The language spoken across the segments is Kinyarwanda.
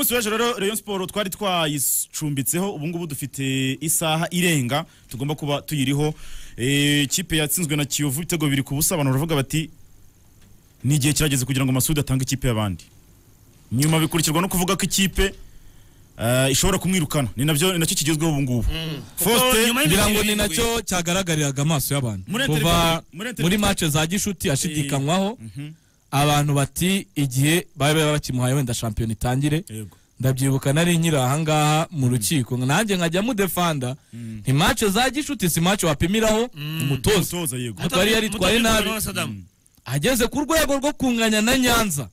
munsi w'ejo rero Rayon Sport twari twayicumbitseho ubu ngubu dufite isaha irenga tugomba kuba tuyiriho. Ikipe yatsinzwe na Kiyovu ibitego 2 ku busa, abantu baravuga bati ni igihe kirageze kugira ngo Masudi atange ikipe y'abandi. Nyuma bikurikirwa no kuvuga ko ikipe ishobora kumwirukana, ni nacyo kigezweho ubu ngubu. Faustin birango ni nacyo cyagaragariraga amaso y'abantu kuva muri match za gishuti ashidikanywaho. Abantu bati igihe babe bakimuhaye wenda champion itangire. Ndabyibuka nari nyira ahangaha mu rukiko nanjye nkajya mu defender nti match za gishuti si match wapimiraho umutoza yego twari yari twaye nabi ageze ku rwego rwo kunganya na Nyanza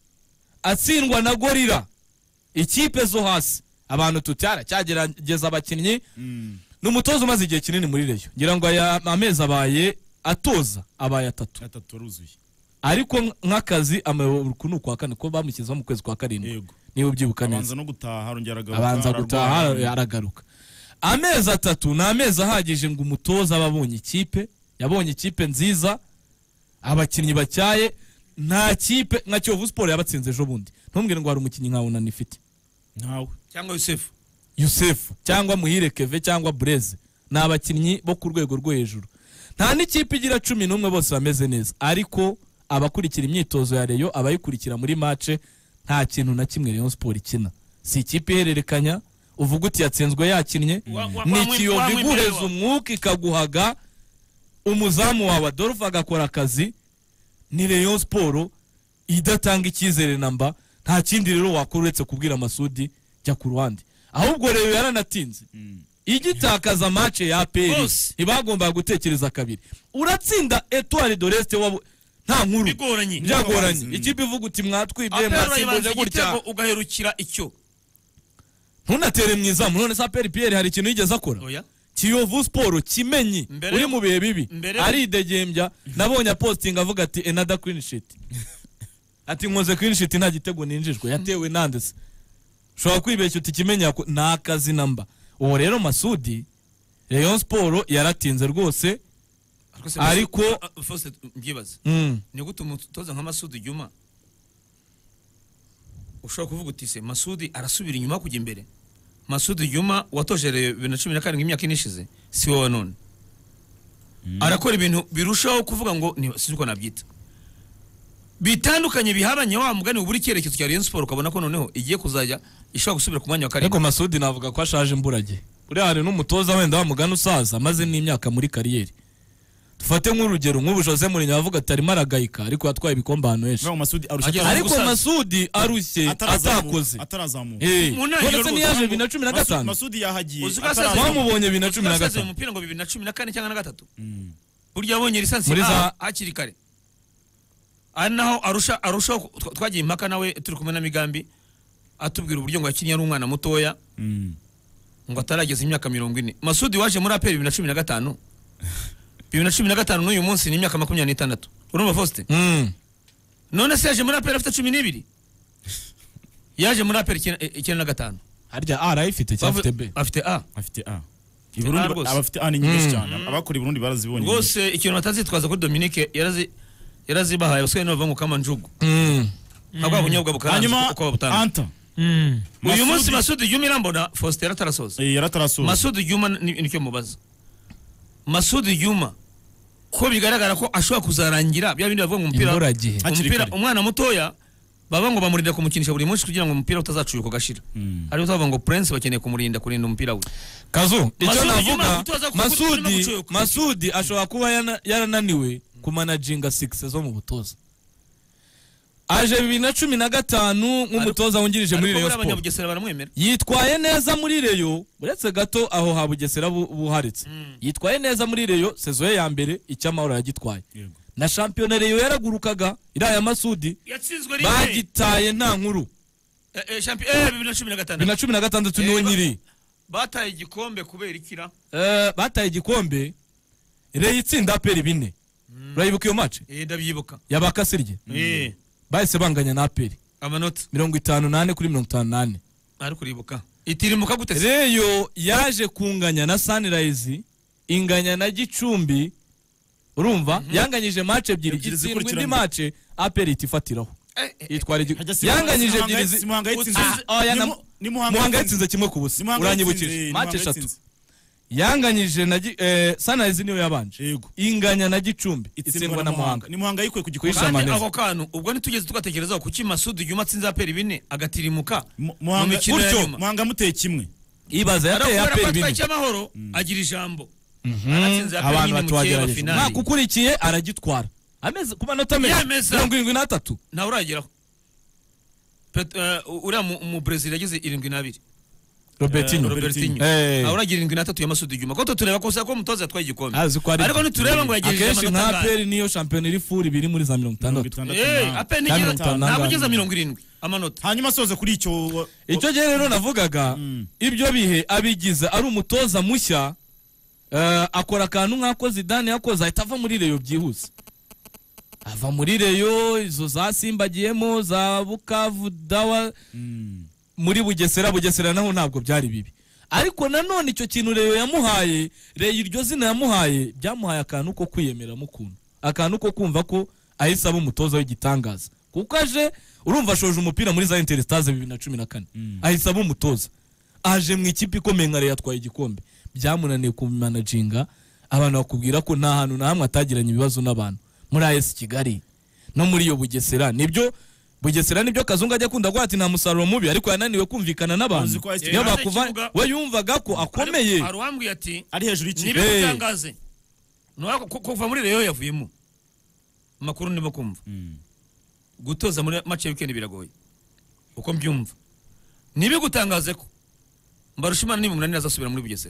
atsindwa na Gorira ikipe zo hasi abantu tutara cyagerageza abakinnyi n'umutoza umaze igihe kinini muri Rayon ngira ngo aya amezi abaye atoza abaye 3 aruzuye ariko nk'akazi amakuru kwa kane ko bamukiza mu kwezi kwa 7 niba ubyibuka neza abanza gutaha aragaruka amezi 3 na amezi ahagije ngo umutoza ababonye ikipe yabonye ikipe nziza abakinnyi bacyaye nta kipe nka Kiyovu Sport yabatsinze ejo bundi ntumbwire ngo hari umukinnyi nkawe unanifite ntawe cyangwa Yusef cyangwa Muhire Keve cyangwa Breze ni abakinnyi bo ku rwego rwo hejuru nta n'ikipe igira 11 bose bameze neza ariko abakurikira imyitozo ya Rayon abayikurikira muri match nta kintu na kimwe Rayon Sport ikina si ikipe ihererekanya uvuga uti yatsinzwe yakinnye ni Kiyovu iguheza umwuka ikaguhaga umuzamu wawe Adolphe agakora akazi ni Rayon Sport idatanga icyizere namba nta kindi rero wakora uretse kubwira Masudi jya ku ruhande ahubwo rero yaranatinze igitakaza match ya APR ibagomba gutekereza kabiri uratsinda Etoile de l'Est wabo nta nkuru byagoranye ikipe ivuga uti mwatwibye mwasimbuje gutya ugaherukira icyo ntunatere mwizamu none sa Pierre hari ikintu yigeze akora Kiyovu Sport kimenyi uri mu bihe bibi ari degembya nabonye posting avuga ati another clean sheet ati nkoze clean sheet nta gitego ninjijwe yatewe nandese shobora kwibeshya uti kimenya nakazi namba uwo rero Masudi Rayon Sport yaratinze rwose ariko Faustin mbibaza ni gute umutoza nka Masudi Juma ushobora kuvuga uti se Masudi arasubira inyuma kujya imbere Masudi Juma watojereye 2014 imyaka inishize si wowe none arakora ibintu birushaho kuvuga ngo ni sinzi ko nabyita bitandukanye bihabanye wa mugani uburi cyerekezo cya Rayon Sport ukabona ko noneho igiye kuzajya ishobora gusubira ku mwanya wa 7 ariko Masudi navuga ko ashaje imburage uri hari n'umutoza wenda wa mugani usaza maze n'imyaka muri kariyeri tufate nk'urugero nk'ubu Jose Mourinho avuga ati arimo aragayika ariko atwaye ibikombe hano hese ariko Masudi arushye atakoze atarazamuka none ni yaje 2015 Masudi yahagiye twamubonye 2015 umupira ngo 2014 cyangwa na 3 burya yabonye lisansi hakiri kare anaho arusha twagiye impaka nawe turi kumwe na Migambi atubwira uburyo ngo yakinnye ari umwana mutoya ngo atarageze imyaka 40 Masudi waje muri APR 2015 2015 n'uyu munsi ni imyaka 26 urumva Faustin none se yaje muri APR afite 12 yaje muri APR 95 harya A arayifite cyangwa afite B afite A i Burundi abafite A ni nyinshi cyane abakora i Burundi barazibonye rwose ikintu batazitwaza kuri Dominique yarazibahaye baswe no bava mu kamanjugu abwa bunyobwa bukaranze uko babutanga Anta uyu munsi Masudi Juma irambona Faustin yaratarasoza Masudi Juma nicyo mubaza Masudi Juma ko bigaragara ko ashobora kuzarangira bya bindi bavuga mu umupira umwana mutoya baba ngo bamurinda kumukinisha buri munsi kugira ngo umupira utazacuyuka gashira ari utavuga ngo Prince bakeneye kumurinda kurinda umupira we Kazu icyo navuga Masudi ashobora kuba yarananiwe kumanaginga 6 zo mu butoza aje 2015 nk'umutoza wungirije muri Rayon Sport yitwaye neza muri Rayon uretse gato aho ha Bugesera buharetse yitwaye neza muri Rayon saison ya mbere icyamahoro yagitwaye na championnat Rayon yaragurukaga iraya Masudi bagitaye nta nkuru champion 2016 niwe nyiri bataye igikombe kubera ikira bataye igikombe Rayon itsinda APR 4 urayibuka iyo match ndabyibuka yabakasirye bahise banganya na APR amanota 58 kuri 58 ari kuribuka itirimuka gute Rayon yaje kunganya na Sunrise inganya na Gicumbi urumva yanganyije match ebyiri gitsindwa indi match APR itifatiraho yitwara yanganyije ebyiri Muhanga yitsinze ni Muhanga yatsinze kimwe ku busa uranyibukije match 3 yanganyije na Sunrise niyo yabanje inganya na Gicumbi itsindwa na Muhanga ni Muhanga yikwe kugikombe kandi ako kantu ubwo nitugeze tugatekerezaho kuki Masudi Juma atsinze aperi bine agatirimuka mu mikino ya nyuma Muhanga muteye kimwe ibaza yateye aperi bine cy'amahoro agira ijambo abantu batwagerageje nakukurikiye aragitwara ameze ku manota meza 73 na urageraho uriya mu Brazil yagize 72 Robertinho uragira 73 ya Masudi Juma ko tureba ko mutoza yatwaye igikombe ariko nitureba ngo yagejeje akenshi nka aperi niyo champion iri furi biri muri za 60 aperi niyo nabugeza 70 amanota hanyuma soze kuri icyo gihe rero navugaga ibyo bihe abigize ari umutoza mushya akora akantu nk'ako Zidane yakoze ahita ava muri Reyo byihuse ava muri Reyo izo za Simbagiyemo za Bukavu Dawa muri Bugesera naho ntabwo byari bibi ariko nanone icyo kintu Reyo yamuhaye Reyo iryo zina yamuhaye byamuhaye akantu ko kwiyemera mukunda akantu ko kumva ko ahise aba umutoza w'igitangaza kuko aje urumva ashoje umupira muri za Interstars 2014 ahise aba umutoza aje mu ikipe ikomeye nka Reyo yatwaye igikombe byamunaniye kumanaginga abantu bakubwira ko nta hantu na hamwe atagiranye ibibazo n'abantu muri AS Kigali no muri iyo Bugesera nibyo Kazungu ajya kunda gwa ati nta musaruro mubi ariko yananiwe kumvikana n'abantu niyo bakuva we yumvaga ko akomeye arwambwiye ati ari hejuru y'ikipe nibitangaze no kuva muri Reyo yavuyemo makuru ndimo kumva gutoza muri match ya weekend biragoye uko mbyumva nibigutangaze ko Mbarushimana ni munani azasubira muri Bugesera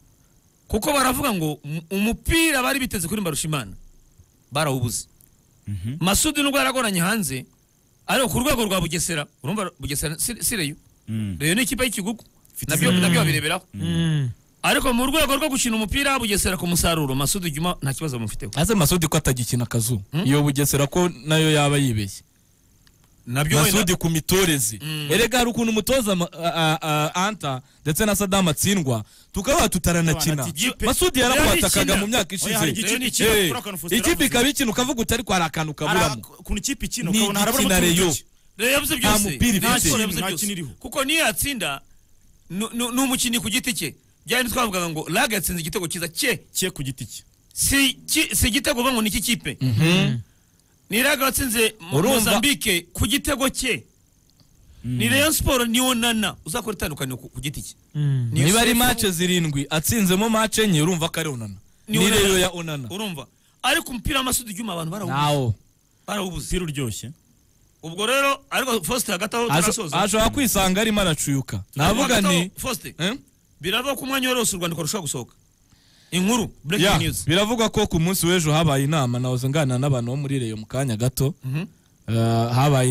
kuko baravuga ngo umupira bari biteze kuri Mbarushimana barawubuze Masudi nubwo yaragoranye hanze ariko ku rwego rwa Bugesera urumva Bugesera sireyo Reyo ni ikipe y'ikigugu nabyo babireberaho ariko mu rwego rwo gukina umupira Bugesera ku musaruro Masudi Juma nta kibazo bamufiteho aze Masudi ko atagikina kazu iyo Bugesera ko nayo yaba yibeshye nabyo Masudi ku mitorezi erega hari ukuntu umutoza Anta ndetse na Saddam atsindwa tukaba tutaranakina Masudi yarakwatakaga mu myaka ishize ikipe ikaba ikina ukavuga utari ko hari akantu kaburamo kuntu ikipe ikina ukabona harabura Reyo yavuze byose kuko niyo yatsinda n'umukinnyi ku giti cye byari twavugaga ngo Laga yatsinze igitego cyiza cye ku giti cye si igitego ngo ni iki kipe ni Laga watsinze Mozambique ku gitego cye ni Rayon Sport ni Onana uzakora itandukanye ku giti cye niba ari match 7 atsinzemo match enye urumva ko ari Onana ni Reyo ya Onana urumva ariko umupira w'Amasudi Juma abantu barawubuze pira uryoshye ubwo rero ariko Faustin hagataho turasoza ashobora kwisanga arimo aracuyuka navuga ni Faustin birava ku mwanya wose u Rwanda korusha gusohoka inkuru breaking news biravuga ko ku munsi w'ejo habaye inama nahoze ngana n'abantu bo muri Reyo mu kanya gato habaye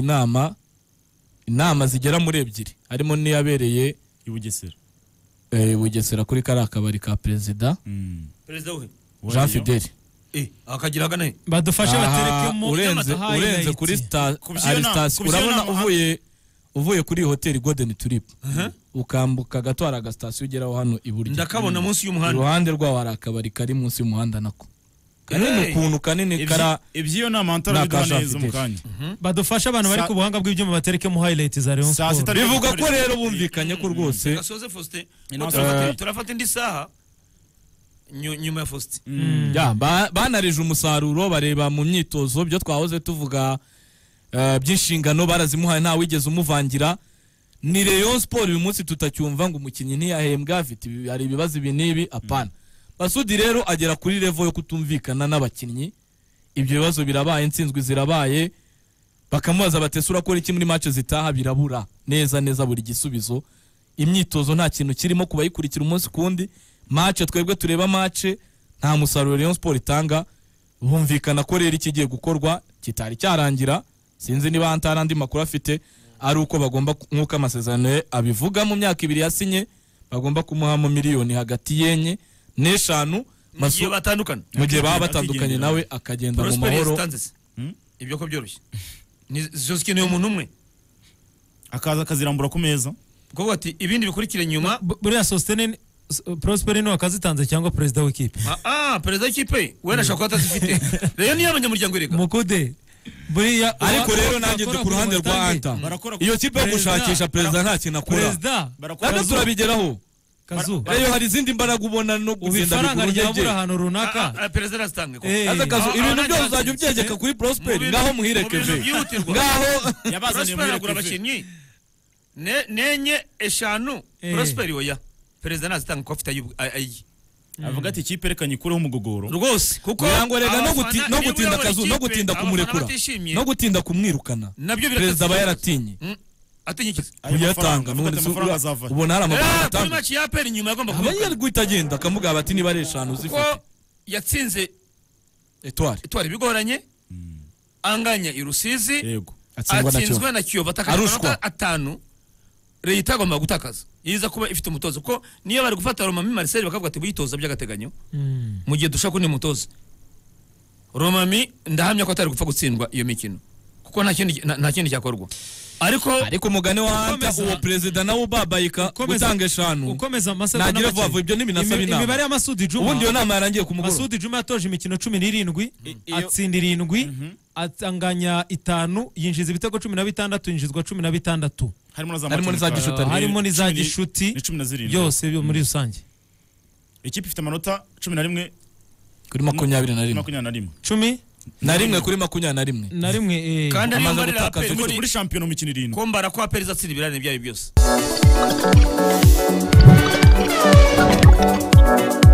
inama zigera muri 2 harimo niyabereye i Bugesera Bugesera kuri karakabari ka president we Jean Fidel akagiraga nahe badufashe baterekemo urenze kuri station urabona uvuye kuri hotel Golden Tulip ukambuka gato hari agastation ugeraho hano iburyo ndakabona munsi y'umuhanda iruhande rwaho hari akabari kari munsi y'umuhanda nako kanini ukuntu kanini kara ibyo nama antara bidaneza mu kanya badufasha abantu bari ku buhanga bw'ibyuma baterekemo highlights za Rayon Sport bivuga ko rero bumvikanye ko rwose gasoze Faustin turafata indi saha nyuma ya Faustin banarije umusaruro bareba mu myitozo byo twahoze tuvuga by'inshingano barazimuhaye nta wigeze umuvangira ni Rayon Sport uyu munsi tutacyumva ngo umukinnyi ntiyahembwa afite hari ibibazo ibi nibi apana Masudi rero agera kuri level yo kutumvikana n'abakinnyi ibyo bibazo birabaye insinzwe zirabaye bakamubaza batesura ko iki muri match zitaha birabura neza buri gisubizo imyitozo nta kintu kirimo kubayikurikira umunsi kundi match twebwe tureba match nta musaruro Rayon Sport itanga bumvikana ko rero ikigiye gukorwa kitari cyarangira sinzi niba antarandi makuru afite ari uko bagomba nkuko amasezerano abivuga mu myaka 2 yasinye bagomba kumuhamo miliyoni hagati yenye n'eshanu mu gihe baba batandukanye nawe akagenda mu mahoro ibyo ko byoroshye nizo zikeneye umuntu umwe akaza akazirambura ku meza kuko ati ibindi bikurikire nyuma buriya Sostene Prosper no akazitanze cyangwa president w'ikipe president w'ikipe we nashaka ko atazifite rero niyo abanyamuryango ireka mukude buriya ariko rero nanjye ndi ku ruhande rwa Anta iyo kipe yo gushakisha perezida nta kintu akora perezida nabyo turabigeraho Kazu rero hari izindi mbaraga ubona no gutsinda ifaranga ryabura ahantu runaka perezida azitange ko aza Kazu ibintu byose uzajya ubyegeka kuri Prosper ngaho muhirekeje ngaho yabazaniye muri abakinnyi nenye eshanu Prosper oya perezida nazitanga ko afite ayi avuga ati ikipe reka nyikureho umugogoro rwose kuko ngo rega no gutinda Kazu no gutinda kumurekura no gutinda kumwirukana perezida aba yaratinye atinyikiza kuyatanga ubona hari amafaranga atanga kuri match ya PL nyuma yagomba kuba yari guhita agenda akamuga bati niba ari eshanu zifite yatsinze Etoile bigoranye anganya i Rusizi yego atsinzwe na Kiyovu atakarushwa atanu Leta agomba gutakaza yiza kuba ifite umutozo ko niyo bari gufata Romami Marcel bakavuga ati buyitoza by'agateganyo mu gihe dushaka ni umutozo Romami ndahamya ko atari gupfa gutsindwa iyo mikino kuko nta kindi cyakorwa ariko umugane wa Anta uwo perezida nawe ubabayika gutanga eshanu ukomeza amasegonda nagira vuba ibyo n'ibinasaba inama imibare ya Masudi Juma ubundi iyo nama yarangiye ku mugoroba Masudi Juma yatoje imikino 17 atsinda 7 atanganya 5 yinjiza ibitego 16 yinjizwa 16 harimo n'iza gishuti byose muri rusange ikipe ifite amanota 11 kuri 21 10 na rimwe kuri 21 kandi amaze gutakaza muri shampiyona mu mikino 7 kombara kwa Perez atsinda ibirane byayo byose